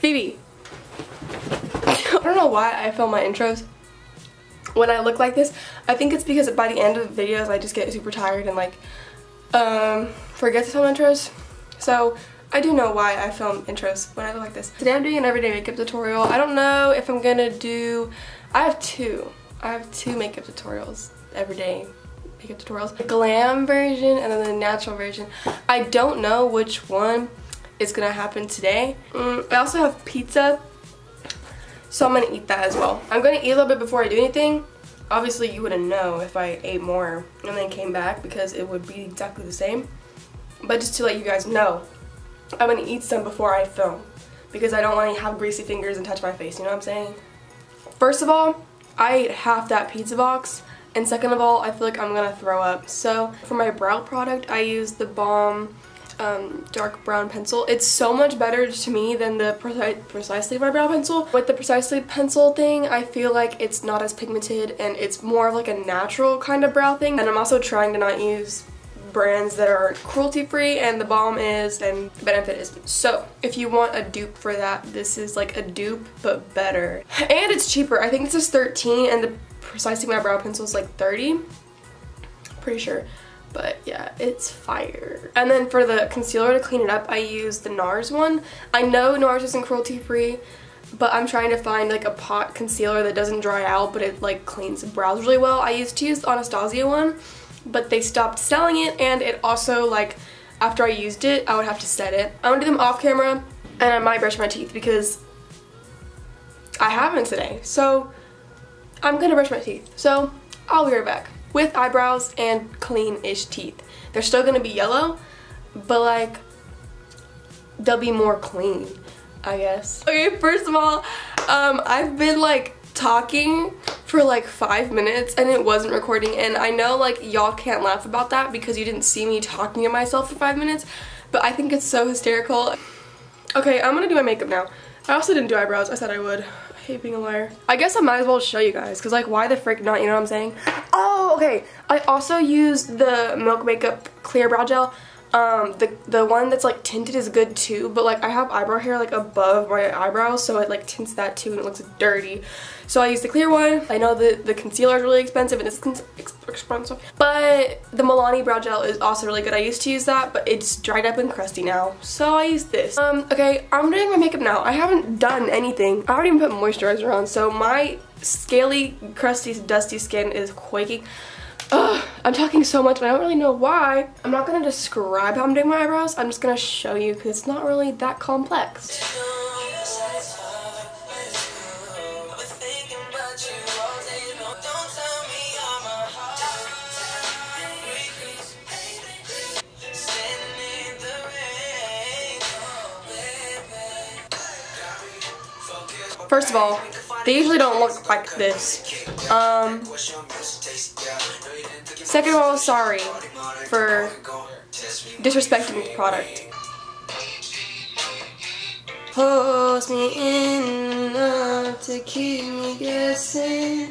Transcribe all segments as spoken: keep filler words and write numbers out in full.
Phoebe. I don't know why I film my intros when I look like this. I think it's because by the end of the videos I just get super tired and like um, forget to film intros. So I do know why I film intros when I look like this. Today I'm doing an everyday makeup tutorial. I don't know if I'm gonna do, I have two. I have two makeup tutorials, everyday makeup tutorials. The glam version and then the natural version. I don't know which one is gonna happen today. Mm, I also have pizza, so I'm gonna eat that as well. I'm gonna eat a little bit before I do anything. Obviously you wouldn't know if I ate more and then came back because it would be exactly the same. But just to let you guys know, I'm gonna eat some before I film because I don't want to have greasy fingers and touch my face, you know what I'm saying? First of all, I ate half that pizza box, and second of all, I feel like I'm gonna throw up. So for my brow product, I use the Balm um, dark brown pencil. It's so much better to me than the Preci Precisely My Brow pencil. With the Precisely pencil thing, I feel like it's not as pigmented and it's more of like a natural kind of brow thing. And I'm also trying to not use brands that are cruelty free, and the Balm is and the Benefit is. So if you want a dupe for that, this is like a dupe but better, and it's cheaper. I think this is thirteen and the Precisely My Brow pencil is like thirty, pretty sure. But yeah, it's fire. And then for the concealer to clean it up, I use the NARS one. I know NARS isn't cruelty free, but I'm trying to find like a pot concealer that doesn't dry out but it like cleans the brows really well. I used to use the Anastasia one, but they stopped selling it, and it also, like, after I used it, I would have to set it. I'm gonna do them off camera, and I might brush my teeth because I haven't today. So I'm gonna brush my teeth. So I'll be right back with eyebrows and clean-ish teeth. They're still gonna be yellow, but like they'll be more clean, I guess. Okay, first of all, um, I've been like talking for like five minutes and it wasn't recording, and I know like y'all can't laugh about that because you didn't see me talking to myself for five minutes, but I think it's so hysterical. Okay, I'm gonna do my makeup now. I also didn't do eyebrows. I said I would. I hate being a liar. I guess I might as well show you guys because like why the frick not, you know what I'm saying? Oh, okay. I also used the Milk Makeup Clear Brow Gel. Um, the, the one that's like tinted is good too, but like I have eyebrow hair like above my eyebrows, so it like tints that too and it looks dirty. So I use the clear one. I know the, the concealer is really expensive and it's expensive, but the Milani brow gel is also really good. I used to use that, but it's dried up and crusty now, so I use this. Um, okay, I'm doing my makeup now. I haven't done anything. I already even put moisturizer on, so my scaly, crusty, dusty skin is quaking. Ugh, I'm talking so much and I don't really know why. I'm not going to describe how I'm doing my eyebrows. I'm just going to show you because it's not really that complex. First of all, they usually don't look like this. Um, second of all, sorry for disrespecting the product. Pulls me in enough to keep me guessing.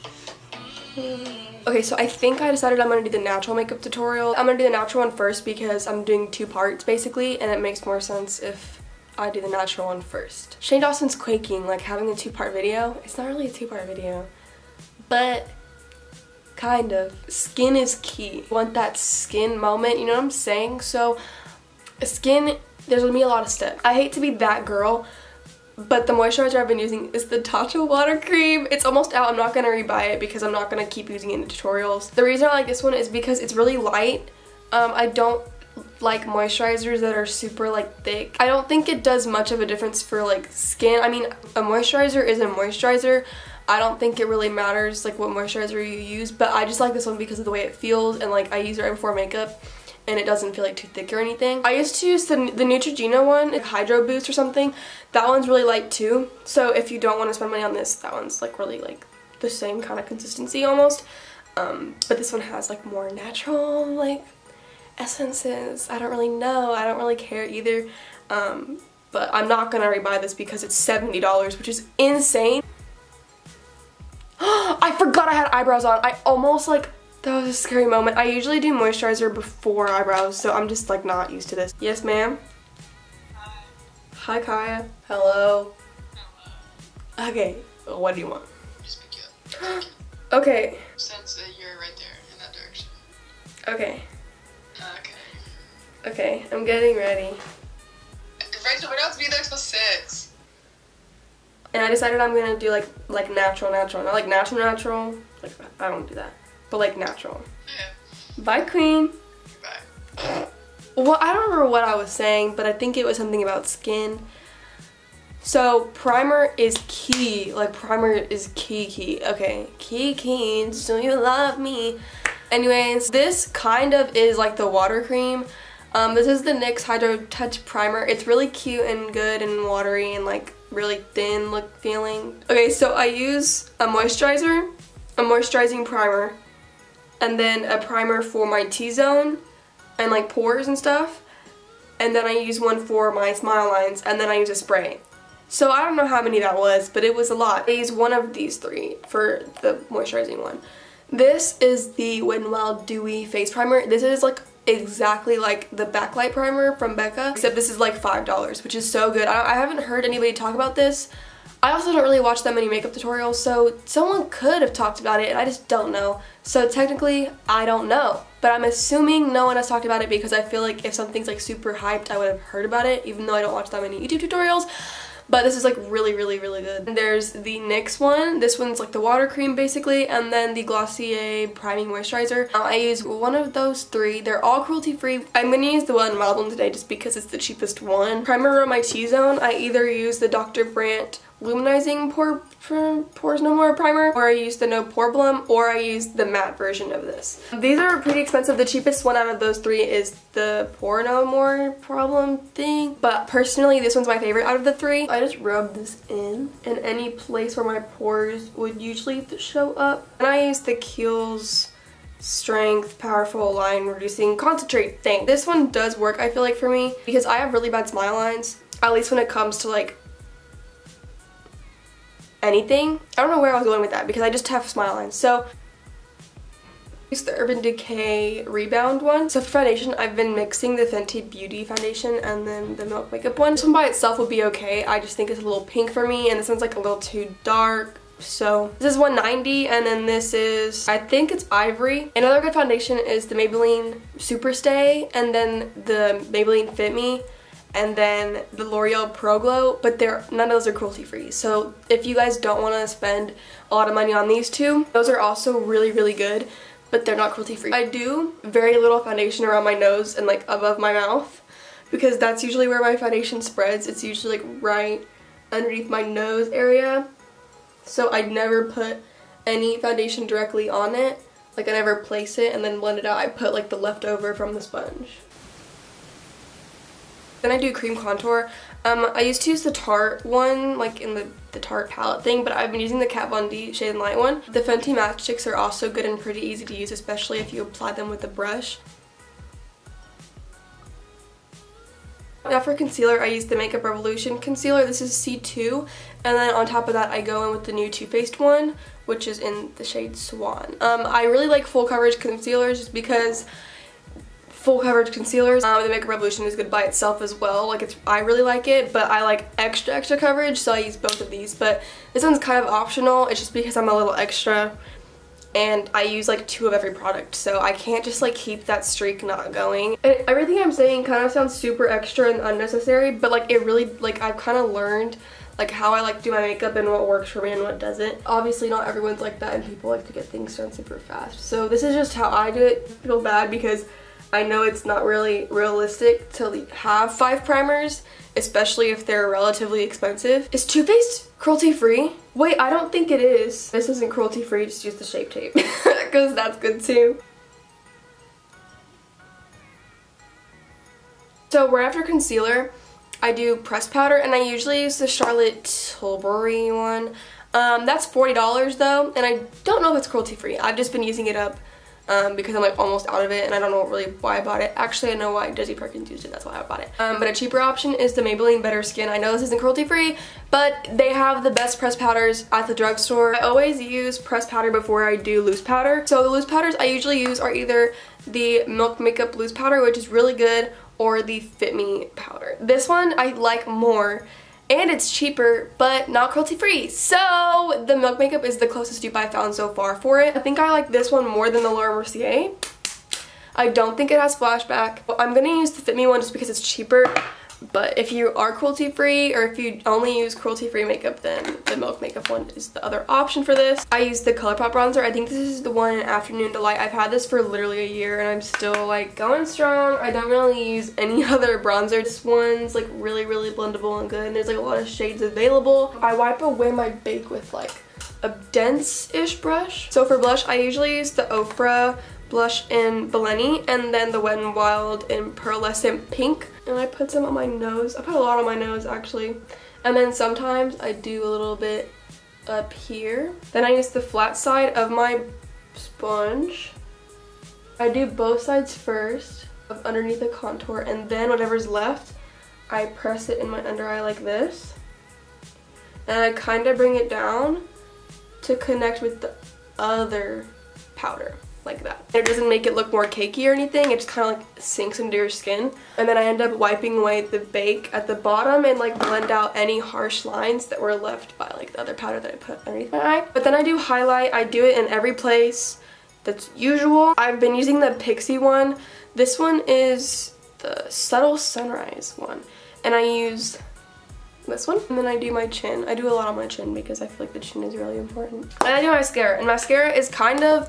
Okay, so I think I decided I'm going to do the natural makeup tutorial. I'm going to do the natural one first because I'm doing two parts basically, and it makes more sense if I do the natural one first. Shane Dawson's quaking, like having a two-part video. It's not really a two-part video, but kind of. Skin is key. You want that skin moment, you know what I'm saying? So skin, there's gonna be a lot of steps. I hate to be that girl, but the moisturizer I've been using is the Tatcha water cream. It's almost out. I'm not gonna rebuy it because I'm not gonna keep using it in the tutorials. The reason I like this one is because it's really light. Um, I don't like moisturizers that are super like thick. I don't think it does much of a difference for like skin. I mean, a moisturizer is a moisturizer. I don't think it really matters like what moisturizer you use, but I just like this one because of the way it feels, and like I use it right before makeup and it doesn't feel like too thick or anything. I used to use the, the Neutrogena one, Hydro Boost or something. That one's really light too, so if you don't want to spend money on this, that one's like really like the same kind of consistency almost. Um, but this one has like more natural like essences. I don't really know. I don't really care either. Um, but I'm not gonna rebuy this because it's seventy dollars, which is insane. I forgot I had eyebrows on. I almost like, that was a scary moment. I usually do moisturizer before eyebrows, so I'm just like not used to this. Yes, ma'am? Hi, Kaya. Hello. Hello. Okay, what do you want? Just pick you up. Okay. Since uh, you're right there in that direction. Okay. Okay. Okay, I'm getting ready. Rachel, we're not to be there till six. And I decided I'm gonna do like like natural, natural, not like natural, natural. Like I don't do that, but like natural. Yeah. Bye, Queen. Bye. Well, I don't remember what I was saying, but I think it was something about skin. So primer is key. Like primer is key, key. Okay, key, key. So you love me. Anyways, this kind of is like the water cream. Um, this is the NYX Hydro Touch Primer. It's really cute and good and watery and like really thin look feeling. Okay, so I use a moisturizer, a moisturizing primer, and then a primer for my T-zone and like pores and stuff. And then I use one for my smile lines, and then I use a spray. So I don't know how many that was, but it was a lot. I used one of these three for the moisturizing one. This is the Wet n Wild Dewy Face Primer. This is like exactly like the backlight primer from Becca, except this is like five dollars, which is so good. I, I haven't heard anybody talk about this. I also don't really watch that many makeup tutorials, so someone could have talked about it and I just don't know. So technically, I don't know. But I'm assuming no one has talked about it because I feel like if something's like super hyped, I would have heard about it, even though I don't watch that many YouTube tutorials. But this is like really, really, really good. And there's the NYX one. This one's like the water cream basically, and then the Glossier Priming Moisturizer. Now, I use one of those three. They're all cruelty free. I'm gonna use the Wet n Wild one today just because it's the cheapest one. Primer on my T-zone, I either use the Doctor Brandt Luminizing Pore, Pores No More primer, or I use the No Pore Balm, or I use the matte version of this. These are pretty expensive. The cheapest one out of those three is the Pore No More problem thing, but personally this one's my favorite out of the three. I just rub this in in any place where my pores would usually show up. And I use the Kiehl's Strength Powerful Line Reducing Concentrate thing. This one does work, I feel like, for me, because I have really bad smile lines, at least when it comes to like anything. I don't know where I was going with that because I just have smile lines. So use the Urban Decay Rebound one. So for foundation, I've been mixing the Fenty Beauty foundation and then the Milk Makeup one. This one by itself would be okay. I just think it's a little pink for me, and this one's like a little too dark. So this is one ninety, and then this is, I think it's Ivory. Another good foundation is the Maybelline Superstay, and then the Maybelline Fit Me, and then the L'Oreal Pro Glow, but they're none of those are cruelty free. So if you guys don't want to spend a lot of money on these two, those are also really, really good, but they're not cruelty free. I do very little foundation around my nose and like above my mouth because that's usually where my foundation spreads. It's usually like right underneath my nose area. So I never put any foundation directly on it. Like I never place it and then blend it out. I put like the leftover from the sponge. Then I do cream contour. Um, I used to use the Tarte one, like in the, the Tarte palette thing, but I've been using the Kat Von D Shade and Light one. The Fenty Matchsticks are also good and pretty easy to use, especially if you apply them with a brush. Now for concealer, I use the Makeup Revolution concealer. This is C two, and then on top of that I go in with the new Too Faced one, which is in the shade Swan. Um, I really like full coverage concealers just because full coverage concealers, um, the Makeup Revolution is good by itself as well. Like it's, I really like it, but I like extra extra coverage, so I use both of these. But this one's kind of optional. It's just because I'm a little extra, and I use like two of every product, so I can't just like keep that streak not going. And everything I'm saying kind of sounds super extra and unnecessary, but like it really, like I've kind of learned like how I like to do my makeup and what works for me and what doesn't. Obviously not everyone's like that, and people like to get things done super fast. So this is just how I do it. I feel bad because I know it's not really realistic to have five primers, especially if they're relatively expensive. Is Too Faced cruelty free? Wait, I don't think it is. This isn't cruelty free, just use the Shape Tape because that's good too. So right after concealer, I do pressed powder, and I usually use the Charlotte Tilbury one. Um, that's forty dollars though, and I don't know if it's cruelty free. I've just been using it up Um, because I'm like almost out of it, and I don't know really why I bought it. Actually, I know why. Desi Perkins used it, that's why I bought it. Um, but a cheaper option is the Maybelline Better Skin. I know this isn't cruelty free, but they have the best pressed powders at the drugstore. I always use pressed powder before I do loose powder. So the loose powders I usually use are either the Milk Makeup Loose Powder, which is really good, or the Fit Me powder. This one I like more, and it's cheaper, but not cruelty free. So the Milk Makeup is the closest dupe I've found so far for it. I think I like this one more than the Laura Mercier. I don't think it has flashback. I'm gonna use the Fit Me one just because it's cheaper. But if you are cruelty free, or if you only use cruelty free makeup, then the Milk Makeup one is the other option for this. I use the ColourPop bronzer. I think this is the one in Afternoon Delight. I've had this for literally a year and I'm still like going strong. I don't really use any other bronzer. This one's like really, really blendable and good. And there's like a lot of shades available. I wipe away my bake with like a dense-ish brush. So for blush, I usually use the Ofra blush in milani and then the Wet n Wild in Pearlescent Pink. And I put some on my nose. I put a lot on my nose actually. And then sometimes I do a little bit up here. Then I use the flat side of my sponge. I do both sides first of underneath the contour, and then whatever's left, I press it in my under eye like this. And I kind of bring it down to connect with the other powder. Like that. It doesn't make it look more cakey or anything, it just kind of like sinks into your skin. And then I end up wiping away the bake at the bottom and like blend out any harsh lines that were left by like the other powder that I put underneath my eye. But then I do highlight. I do it in every place that's usual. I've been using the Pixie one. This one is the Subtle Sunrise one. And I use this one. And then I do my chin. I do a lot on my chin because I feel like the chin is really important. And I do mascara. And mascara is kind of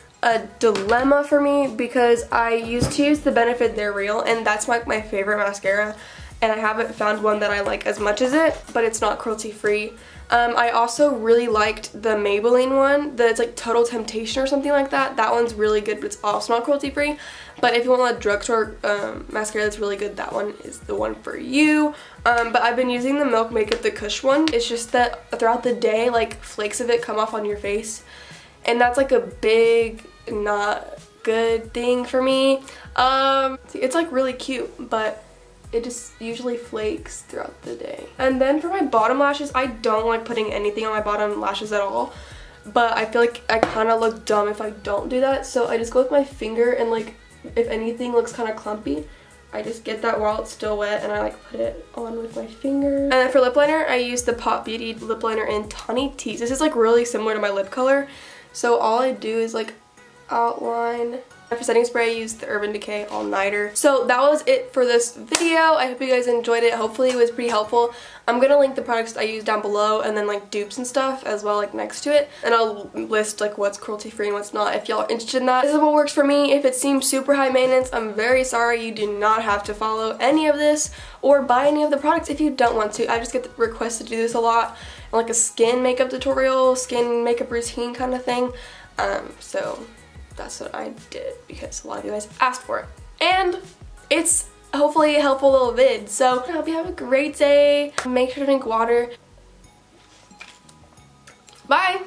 a dilemma for me because I used to use the Benefit They're Real, and that's like my favorite mascara, and I haven't found one that I like as much as it, but it's not cruelty free. Um, I also really liked the Maybelline one that's like Total Temptation or something like that. That one's really good, but it's also not cruelty free. But if you want a drugstore um, mascara that's really good, that one is the one for you. Um, but I've been using the Milk Makeup, the Kush one. It's just that throughout the day, like flakes of it come off on your face. And that's like a big not good thing for me. Um, it's like really cute, but it just usually flakes throughout the day. And then for my bottom lashes, I don't like putting anything on my bottom lashes at all. But I feel like I kind of look dumb if I don't do that. So I just go with my finger and like if anything looks kind of clumpy, I just get that while it's still wet and I like put it on with my finger. And then for lip liner, I use the Pop Beauty lip liner in Tawny Tease. This is like really similar to my lip color. So all I do is like outline. For setting spray, I used the Urban Decay All Nighter. So that was it for this video. I hope you guys enjoyed it. Hopefully it was pretty helpful. I'm gonna link the products I use down below and then like dupes and stuff as well, like next to it. And I'll list like what's cruelty free and what's not if y'all are interested in that. This is what works for me. If it seems super high maintenance, I'm very sorry. You do not have to follow any of this or buy any of the products if you don't want to. I just get requests to do this a lot. And like a skin makeup tutorial, skin makeup routine kind of thing. Um, so that's what I did because a lot of you guys asked for it. And it's hopefully a helpful little vid. So I hope you have a great day. Make sure to drink water. Bye!